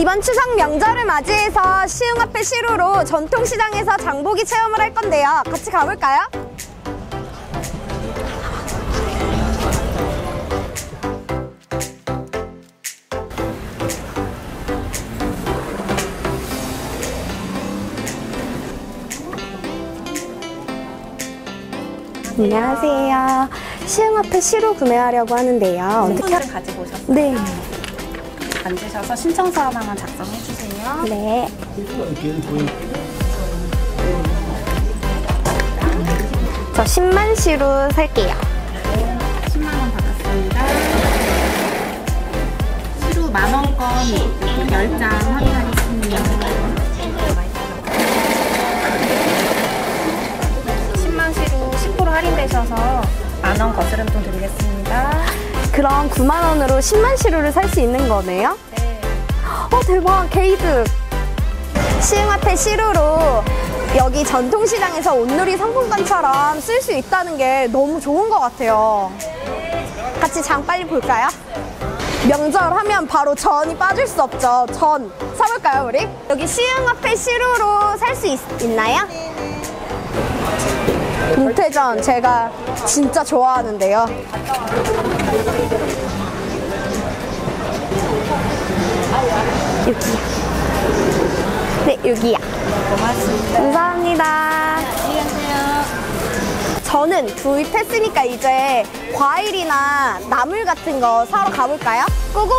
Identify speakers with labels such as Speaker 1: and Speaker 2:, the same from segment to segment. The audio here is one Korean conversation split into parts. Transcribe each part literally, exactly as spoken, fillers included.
Speaker 1: 이번 추석 명절을 맞이해서 시흥 앞에 시루로 전통시장에서 장보기 체험을 할 건데요. 같이 가볼까요? 안녕하세요. 시흥 앞에 시루 구매하려고 하는데요.
Speaker 2: 어떻게 를 가지고 오셨어요?
Speaker 1: 네.
Speaker 2: 앉으셔서 신청서 하나만 작성해 주세요.
Speaker 1: 네. 저 십만 시루 살게요.
Speaker 2: 네, 십만 원 받았습니다. 시루 만 원권 열 장 확인하겠습니다. 십만 시루 십 퍼센트 할인되셔서 만 원 거스름돈 드리겠습니다.
Speaker 1: 그럼 구만 원으로 십만 시루를 살 수 있는 거네요?
Speaker 2: 네.
Speaker 1: 어, 대박! 게이득! 시흥 앞에 시루로 여기 전통시장에서 온누리 상품권처럼 쓸 수 있다는 게 너무 좋은 것 같아요. 같이 장 빨리 볼까요? 명절 하면 바로 전이 빠질 수 없죠. 전 사볼까요, 우리? 여기 시흥 앞에 시루로 살 수 있나요? 동태전 제가 진짜 좋아하는데요. 여기야. 네, 여기야.
Speaker 2: 고맙습니다.
Speaker 1: 감사합니다.
Speaker 2: 안녕하세요.
Speaker 1: 저는 구입했으니까 이제 과일이나 나물 같은 거 사러 가볼까요? 고고!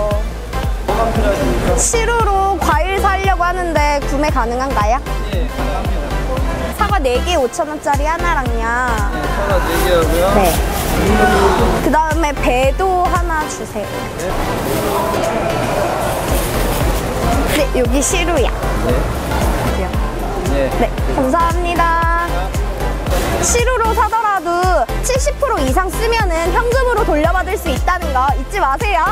Speaker 1: 시루로 과일 사려고 하는데 구매 가능한가요?
Speaker 3: 네, 가능합니다.
Speaker 1: 사과 네 개 오천 원짜리 하나랑요.
Speaker 3: 네, 사과 네 개하고요.
Speaker 1: 네. 그 다음에 배도 하나 주세요. 네, 여기 시루야.
Speaker 3: 네. 네.
Speaker 1: 네, 감사합니다. 시루로 사더라도 칠십 퍼센트 이상 쓰면은 현금으로 돌려받을 수 있다는 거 잊지 마세요.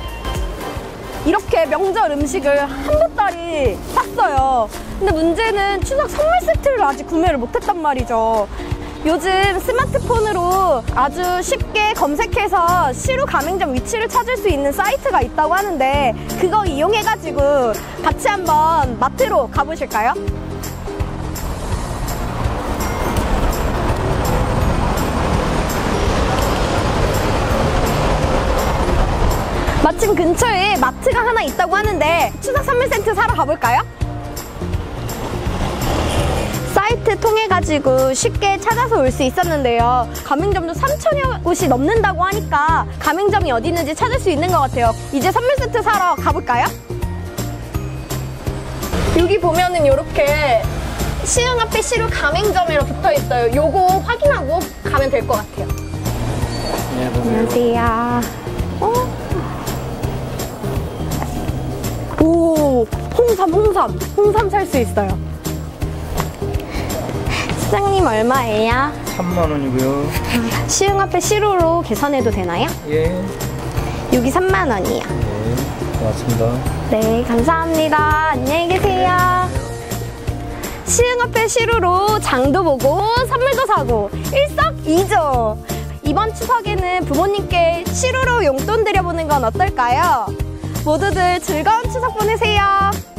Speaker 1: 이렇게 명절 음식을 한 보따리 샀어요. 근데 문제는 추석 선물 세트를 아직 구매를 못했단 말이죠. 요즘 스마트폰으로 아주 쉽게 검색해서 시루 가맹점 위치를 찾을 수 있는 사이트가 있다고 하는데 그거 이용해가지고 같이 한번 마트로 가보실까요? 마침 근처에 마트가 하나 있다고 하는데 추석 선물 세트 사러 가볼까요? 사이트 통해가지고 쉽게 찾아서 올 수 있었는데요. 가맹점도 삼천여 곳이 넘는다고 하니까 가맹점이 어디 있는지 찾을 수 있는 것 같아요. 이제 선물 세트 사러 가볼까요? 여기 보면은 이렇게 시흥 앞에 시루 가맹점이라 붙어 있어요. 요거 확인하고 가면 될 것 같아요.
Speaker 3: 네,
Speaker 1: 안녕하세요. 어? 오, 홍삼, 홍삼. 홍삼 살 수 있어요. 사장님 얼마예요?
Speaker 3: 삼만 원이고요.
Speaker 1: 시흥 앞에 시루로 계산해도 되나요?
Speaker 3: 예.
Speaker 1: 여기 삼만 원이요.
Speaker 3: 네, 고맙습니다.
Speaker 1: 네, 감사합니다. 안녕히 계세요. 시흥 앞에 시루로 장도 보고 선물도 사고 일석이조. 이번 추석에는 부모님께 시루로 용돈 드려보는 건 어떨까요? 모두들 즐거운 추석 보내세요.